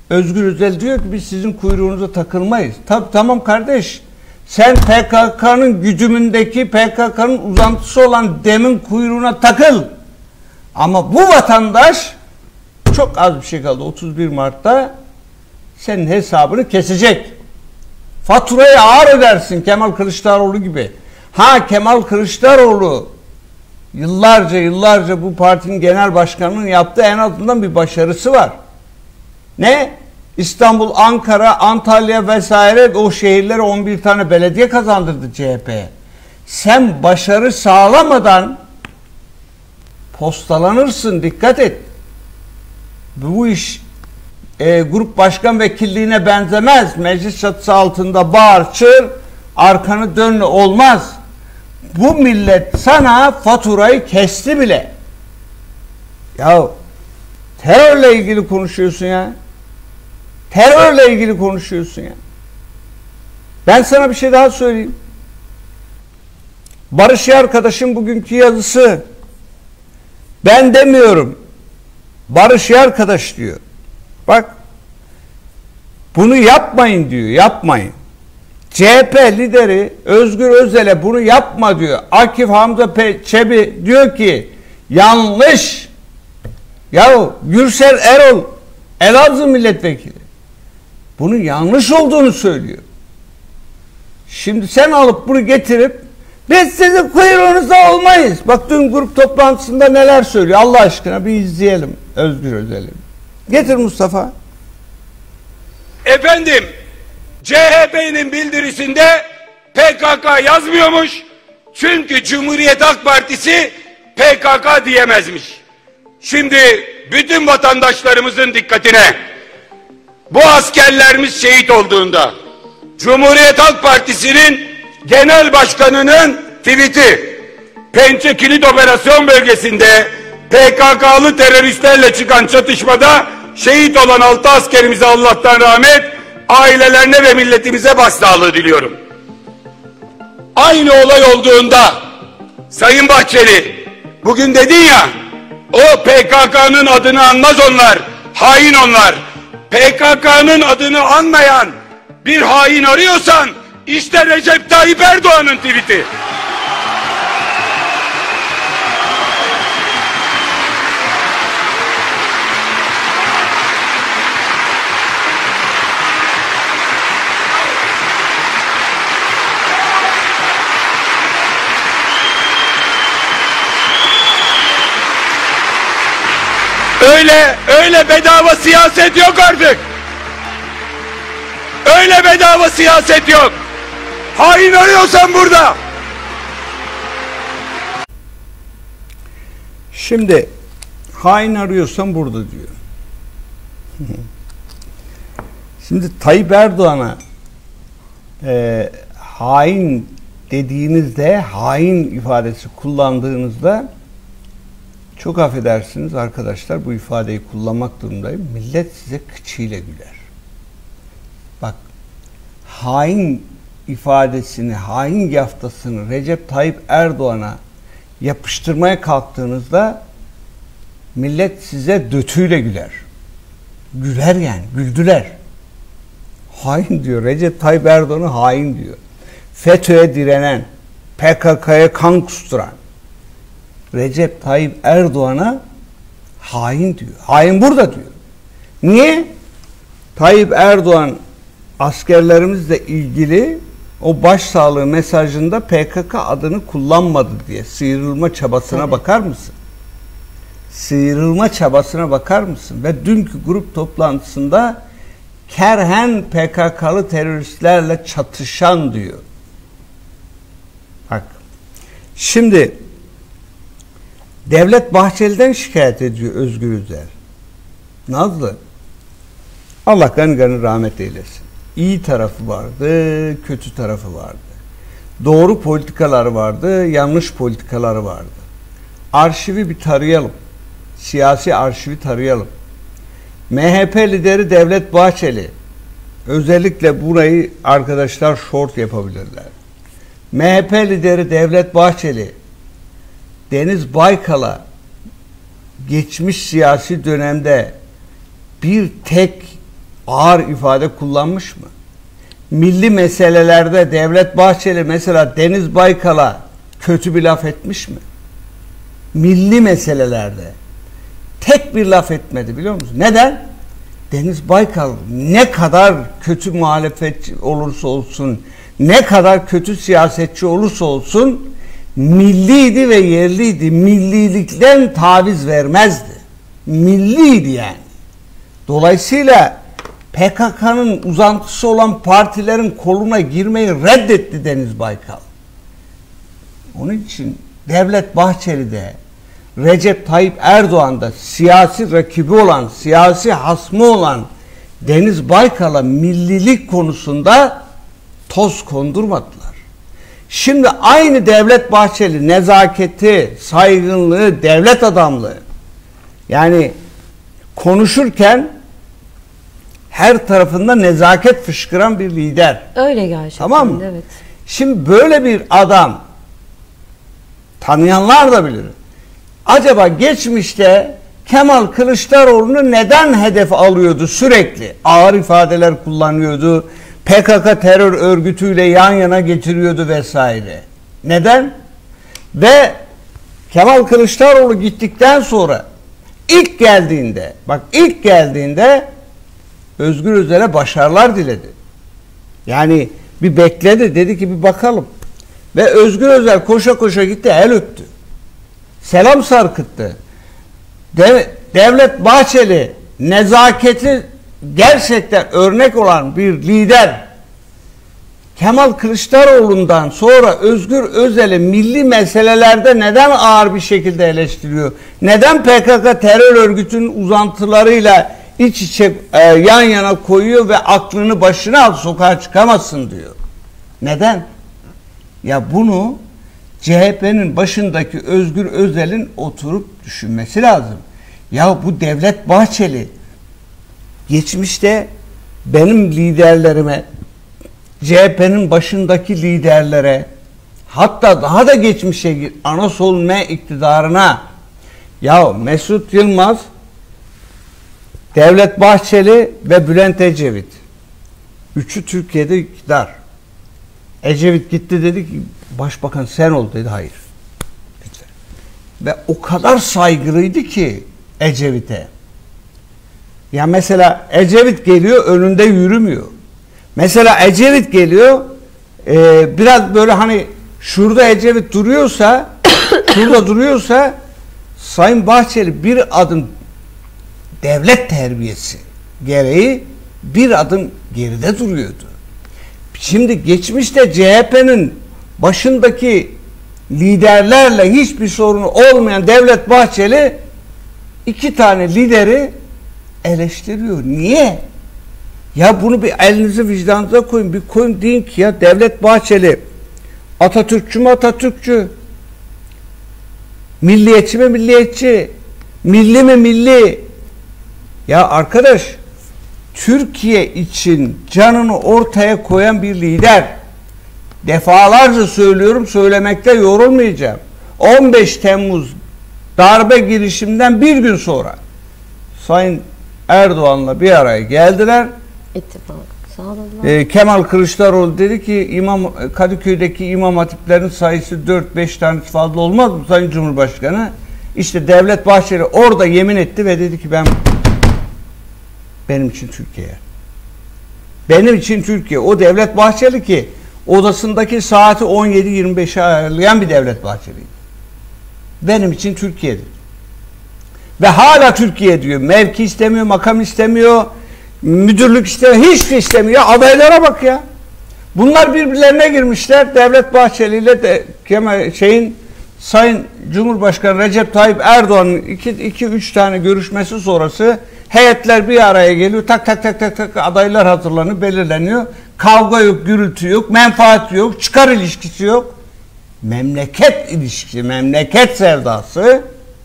Özgür Özel diyor ki biz sizin kuyruğunuza takılmayız. Tamam kardeş. Sen PKK'nın güdümündeki, PKK'nın uzantısı olan DEM'in kuyruğuna takıl. Ama bu vatandaş çok az bir şey kaldı. 31 Mart'ta senin hesabını kesecek. Faturayı ağır ödersin Kemal Kılıçdaroğlu gibi. Kemal Kılıçdaroğlu yıllarca bu partinin genel başkanının yaptığı en azından bir başarısı var. Ne? İstanbul, Ankara, Antalya vesaire o şehirlere 11 tane belediye kazandırdı CHP'ye. Sen başarı sağlamadan postalanırsın, dikkat et. Bu iş grup başkan vekilliğine benzemez. Meclis çatısı altında bağır, çığır, arkanı dön, olmaz. Bu millet sana faturayı kesti bile. Ya terörle ilgili konuşuyorsun ya. Terörle ilgili konuşuyorsun ya. Ben sana bir şey daha söyleyeyim. Barış arkadaşım bugünkü yazısı. Ben demiyorum. Barış arkadaş diyor. Bak. Bunu yapmayın diyor. Yapmayın. CHP lideri Özgür Özel'e bunu yapma diyor. Akif Hamza Çebi diyor ki yanlış. Ya Gürsel Erol Elazığ milletvekili bunun yanlış olduğunu söylüyor. Şimdi sen alıp bunu getirip biz sizin kuyruğunuzda olmayız. Bak dün grup toplantısında neler söylüyor. Allah aşkına bir izleyelim Özgür Özel'i. Getir Mustafa. Efendim, CHP'nin bildirisinde PKK yazmıyormuş. Çünkü Cumhuriyet Halk Partisi PKK diyemezmiş. Şimdi bütün vatandaşlarımızın dikkatine, bu askerlerimiz şehit olduğunda Cumhuriyet Halk Partisi'nin genel başkanının tweet'i, Pençe Kilit Operasyon Bölgesi'nde PKK'lı teröristlerle çıkan çatışmada şehit olan 6 askerimize Allah'tan rahmet, ailelerine ve milletimize başsağlığı diliyorum. Aynı olay olduğunda Sayın Bahçeli bugün dedin ya, o PKK'nın adını anmaz onlar, hain onlar. PKK'nın adını anmayan bir hain arıyorsan işte Recep Tayyip Erdoğan'ın tweet'i. Öyle bedava siyaset yok artık. Öyle bedava siyaset yok. Hain arıyorsan burada. Şimdi hain arıyorsan burada diyor. Şimdi Tayyip Erdoğan'a hain dediğinizde, hain ifadesi kullandığınızda, çok affedersiniz arkadaşlar, bu ifadeyi kullanmak durumundayım. Millet size kıçıyla güler. Bak, hain ifadesini, hain yaftasını Recep Tayyip Erdoğan'a yapıştırmaya kalktığınızda millet size dötüyle güler. Güler yani, güldüler. Hain diyor, Recep Tayyip Erdoğan'ı hain diyor. FETÖ'ye direnen, PKK'ya kan kusturan Recep Tayyip Erdoğan'a hain diyor. Hain burada diyor. Niye? Tayyip Erdoğan askerlerimizle ilgili o başsağlığı mesajında PKK adını kullanmadı diye sıyrılma çabasına bakar mısın? Sıyrılma çabasına bakar mısın? Ve dünkü grup toplantısında kerhen PKK'lı teröristlerle çatışan diyor. Bak. Şimdi Devlet Bahçeli'den şikayet ediyor Özgür Özel. Nazlı, Allah gani rahmet eylesin. İyi tarafı vardı, kötü tarafı vardı. Doğru politikaları vardı, yanlış politikaları vardı. Arşivi bir tarayalım. Siyasi arşivi tarayalım. MHP lideri Devlet Bahçeli, özellikle burayı arkadaşlar short yapabilirler. MHP lideri Devlet Bahçeli, Deniz Baykal'a geçmiş siyasi dönemde bir tek ağır ifade kullanmış mı? Milli meselelerde Devlet Bahçeli mesela Deniz Baykal'a kötü bir laf etmiş mi? Milli meselelerde tek bir laf etmedi, biliyor musun? Neden? Deniz Baykal ne kadar kötü muhalefetçi olursa olsun, ne kadar kötü siyasetçi olursa olsun milliydi ve yerliydi. Millilikten taviz vermezdi. Milliydi yani. Dolayısıyla PKK'nın uzantısı olan partilerin koluna girmeyi reddetti Deniz Baykal. Onun için Devlet Bahçeli'de, Recep Tayyip Erdoğan'da siyasi rakibi olan, siyasi hasmı olan Deniz Baykal'a millilik konusunda toz kondurmadılar. Şimdi aynı Devlet Bahçeli nezaketi, saygınlığı, devlet adamlığı, yani konuşurken her tarafında nezaket fışkıran bir lider. Öyle gerçekten. Tamam mı? Evet. Şimdi böyle bir adam, tanıyanlar da bilir. Acaba geçmişte Kemal Kılıçdaroğlu'nu neden hedef alıyordu sürekli? Ağır ifadeler kullanıyordu. PKK terör örgütüyle yan yana getiriyordu vesaire. Neden? Ve Kemal Kılıçdaroğlu gittikten sonra ilk geldiğinde Özgür Özel'e başarılar diledi. Yani bir bekledi, dedi ki bir bakalım. Ve Özgür Özel koşa koşa gitti, el öptü. Selam sarkıttı. Devlet Bahçeli nezaketi gerçekten örnek olan bir lider. Kemal Kılıçdaroğlu'ndan sonra Özgür Özel'i milli meselelerde neden ağır bir şekilde eleştiriyor? Neden PKK terör örgütünün uzantılarıyla iç içe yan yana koyuyor ve aklını başına al, sokağa çıkamazsın diyor. Neden? Ya bunu CHP'nin başındaki Özgür Özel'in oturup düşünmesi lazım. Ya bu Devlet Bahçeli geçmişte benim liderlerime, CHP'nin başındaki liderlere, hatta daha da geçmişe Anasol M iktidarına, ya Mesut Yılmaz, Devlet Bahçeli ve Bülent Ecevit, üçü Türkiye'de iktidar. Ecevit gitti, dedi ki başbakan sen ol, dedi. Hayır. Lütfen. Ve o kadar saygılıydı ki Ecevit'e. Ya mesela Ecevit geliyor, önünde yürümüyor. Mesela Ecevit geliyor, biraz böyle hani şurada Ecevit duruyorsa şurada duruyorsa Sayın Bahçeli bir adım devlet terbiyesi gereği bir adım geride duruyordu. Şimdi geçmişte CHP'nin başındaki liderlerle hiçbir sorunu olmayan Devlet Bahçeli iki tane lideri eleştiriyor. Niye? Ya bunu bir elinizi vicdanınıza koyun. Bir koyun, deyin ki ya Devlet Bahçeli Atatürkçü mü Atatürkçü? Milliyetçi mi milliyetçi? Milli mi milli? Ya arkadaş, Türkiye için canını ortaya koyan bir lider. Defalarca söylüyorum, söylemekte yorulmayacağım. 15 Temmuz darbe girişiminden bir gün sonra Sayın Erdoğan'la bir araya geldiler. İttifak sağladılar. Kemal Kılıçdaroğlu dedi ki Kadıköy'deki imam hatiplerin sayısı 4-5 tanesi fazla olmaz mı Sayın Cumhurbaşkanı? İşte Devlet Bahçeli orada yemin etti ve dedi ki benim için Türkiye. Benim için Türkiye. O Devlet Bahçeli ki odasındaki saati 17-25'e ayarlayan bir Devlet Bahçeli'ydi. Benim için Türkiye'dir. Ve hala Türkiye diyor. Mevki istemiyor, makam istemiyor, müdürlük istemiyor, hiçbir şey istemiyor. Adaylara bak ya. Bunlar birbirlerine girmişler. Devlet Bahçeli ile Sayın Cumhurbaşkanı Recep Tayyip Erdoğan'ın 2-3 tane görüşmesi sonrası heyetler bir araya geliyor. Tak tak adaylar hazırlanıyor, belirleniyor. Kavga yok, gürültü yok, menfaat yok, çıkar ilişkisi yok. Memleket ilişkisi, memleket sevdası.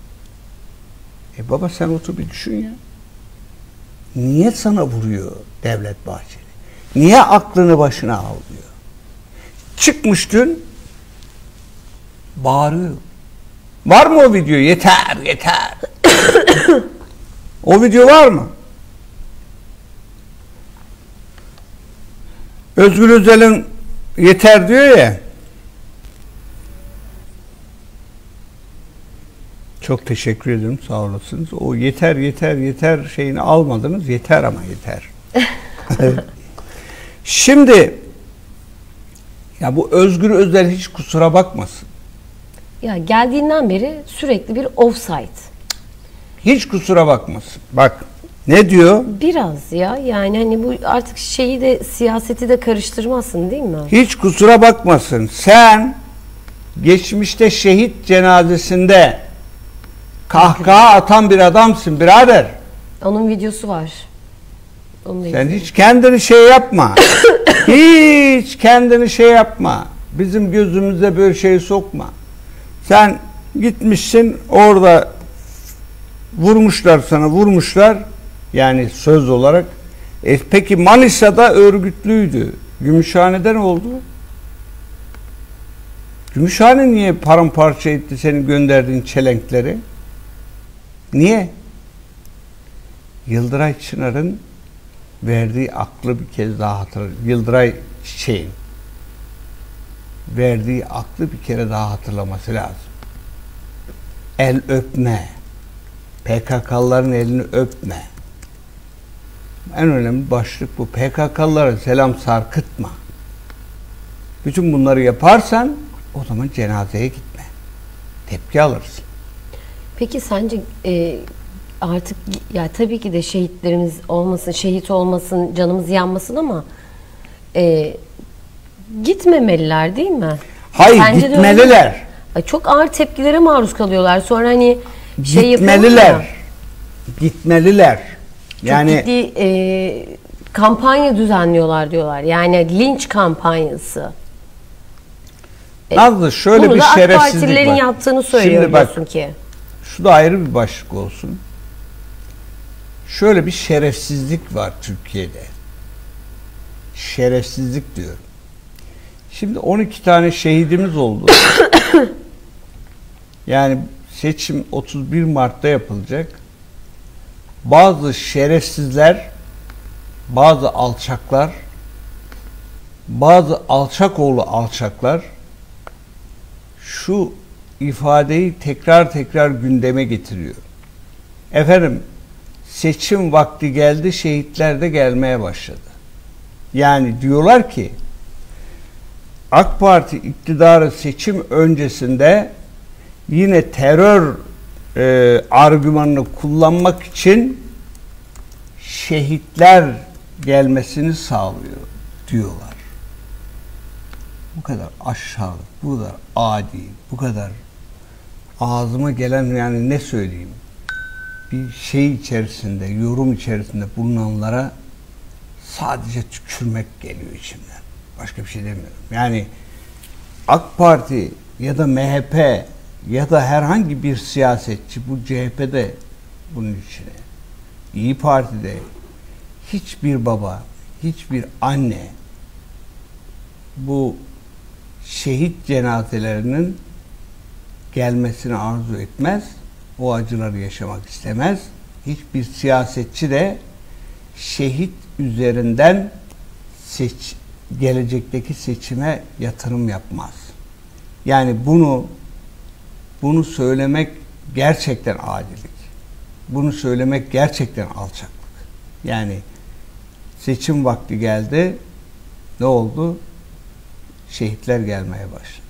Baba sen otur bir düşün ya. Niye sana vuruyor Devlet Bahçeli? Niye aklını başına alıyor? Çıkmış dün bağırıyor. Var mı o video? Yeter, yeter. O video var mı? Özgür Özel'in yeter diyor ya. Çok teşekkür ederim, sağ olasınız. O yeter yeter yeter şeyini almadınız. Yeter ama yeter. Şimdi ya bu Özgür Özel hiç kusura bakmasın. Ya geldiğinden beri sürekli bir offside. Hiç kusura bakmasın. Bak ne diyor? Biraz ya yani hani bu artık şeyi de siyaseti de karıştırmasın değil mi? Hiç kusura bakmasın. Sen geçmişte şehit cenazesinde kahkaha atan bir adamsın birader. Onun videosu var. Onu da Sen izledim. hiç kendini şey yapma. Hiç kendini şey yapma. Bizim gözümüze böyle şey sokma. Sen gitmişsin orada vurmuşlar sana vurmuşlar. Yani söz olarak. Peki Manisa'da örgütlüydü. Gümüşhane'de ne oldu? Gümüşhane niye paramparça etti senin gönderdiğin çelenkleri? Niye? Yıldıray Çınar'ın verdiği aklı bir kez daha hatırlayın. Yıldıray Çiçek'in verdiği aklı bir kere daha hatırlaması lazım. El öpme. PKK'lıların elini öpme. En önemli başlık bu. PKK'lılara selam sarkıtma. Bütün bunları yaparsan o zaman cenazeye gitme. Tepki alırsın. Peki sence artık ya tabii ki de şehitlerimiz olmasın, şehit olmasın, canımız yanmasın ama gitmemeliler değil mi? Hayır, Sence de öyle mi? gitmeliler. Ay, çok ağır tepkilere maruz kalıyorlar. Sonra hani şey Gitmeliler. yapıyorlar ya, Gitmeliler. çok Yani ciddi kampanya düzenliyorlar diyorlar. Yani linç kampanyası. Nazlı şöyle Bunu bir da AK şerefsizlik Partililerin var. yaptığını söylüyor Şimdi bak, diyorsun ki. şu da ayrı bir başlık olsun. Şöyle bir şerefsizlik var Türkiye'de. Şerefsizlik diyorum. Şimdi 12 tane şehidimiz oldu. Yani seçim 31 Mart'ta yapılacak. Bazı şerefsizler, bazı alçaklar, bazı alçakoğlu alçaklar şu ifadeyi tekrar tekrar gündeme getiriyor. Efendim, seçim vakti geldi, şehitler de gelmeye başladı. Yani diyorlar ki AK Parti iktidarı seçim öncesinde yine terör argümanını kullanmak için şehitler gelmesini sağlıyor diyorlar. Bu kadar aşağılık, bu kadar adi, bu kadar ağzıma gelen yani ne söyleyeyim, bir şey içerisinde, yorum içerisinde bulunanlara sadece tükürmek geliyor içimden. Başka bir şey demiyorum. Yani AK Parti ya da MHP ya da herhangi bir siyasetçi, bu CHP'de bunun içine, İyi Parti'de hiçbir baba, hiçbir anne bu şehit cenazelerinin gelmesini arzu etmez. O acıları yaşamak istemez. Hiçbir siyasetçi de şehit üzerinden gelecekteki seçime yatırım yapmaz. Yani bunu söylemek gerçekten adilik. Bunu söylemek gerçekten alçaklık. Yani seçim vakti geldi. Ne oldu? Şehitler gelmeye başladı.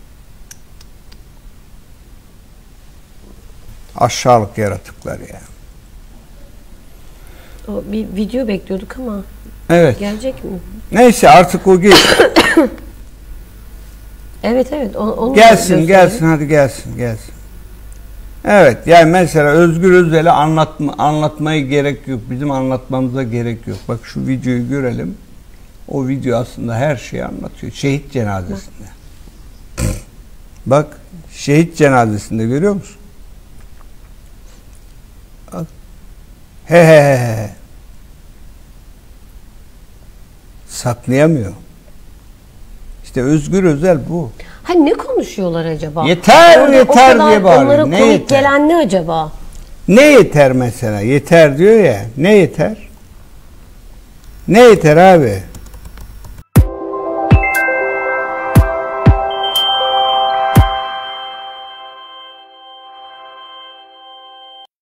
Aşağılık yaratıklar yani. O bir video bekliyorduk ama Evet. gelecek mi? Neyse artık o geç. Evet onu Gelsin gelsin hadi gelsin. Evet yani mesela Özgür Özel'i anlatmaya gerek yok. Bizim anlatmamıza gerek yok. Bak şu videoyu görelim. O video aslında her şeyi anlatıyor. Şehit cenazesinde. Bak şehit cenazesinde görüyor musun? Bak. He. Saklayamıyor. İşte Özgür Özel bu. Ha ne konuşuyorlar acaba? Yeter Orada yeter o kadar diye bağırıyor. onlara Ne komik yeter? gelen ne acaba? Ne yeter mesela? Yeter diyor ya. Ne yeter? Ne yeter abi?